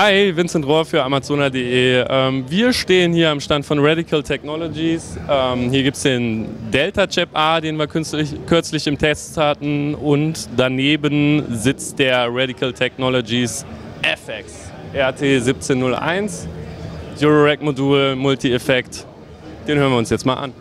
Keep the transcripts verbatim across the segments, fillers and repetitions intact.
Hi, Vincent Rohr für Amazona punkt de. Ähm, wir stehen hier am Stand von Radical Technologies. Ähm, hier gibt es den Delta-Chip A, den wir kürzlich, kürzlich im Test hatten. Und daneben sitzt der Radical Technologies F X R T siebzehn null eins. Eurorack-Modul, Multi-Effekt. Den hören wir uns jetzt mal an.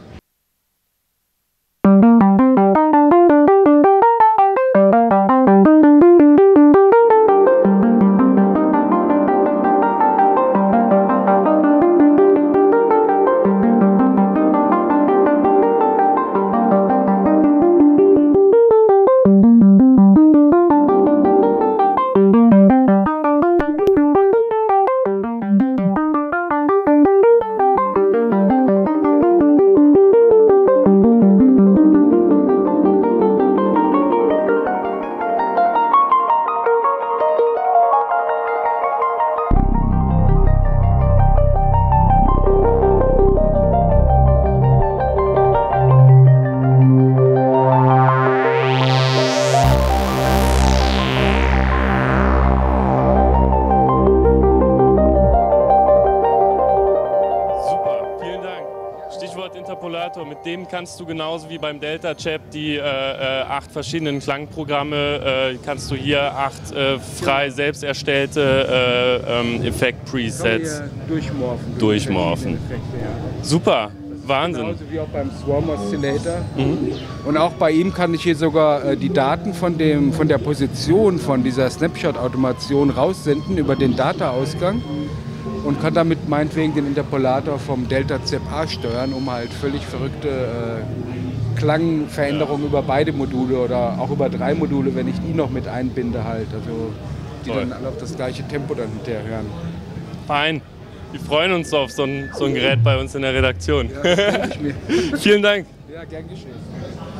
Stichwort Interpolator, mit dem kannst du genauso wie beim Delta-Chip die äh, äh, acht verschiedenen Klangprogramme, äh, kannst du hier acht äh, frei selbst erstellte äh, ähm, Effekt-Presets durchmorphen. durchmorphen. Effekte, ja. Super, Wahnsinn. Genauso wie auch beim Swarm Oscillator. Mhm. Und auch bei ihm kann ich hier sogar äh, die Daten von, dem, von der Position von dieser Snapshot-Automation raussenden über den Data-Ausgang. Und kann damit meinetwegen den Interpolator vom Delta-Chip A steuern, um halt völlig verrückte äh, Klangveränderungen ja. über beide Module oder auch über drei Module, wenn ich die noch mit einbinde halt, also die Toll. Dann alle auf das gleiche Tempo dann hinterher hören. Fein. Wir freuen uns auf so ein, so ein Gerät bei uns in der Redaktion. Ja, das denke ich mir. Vielen Dank. Ja, gern geschehen.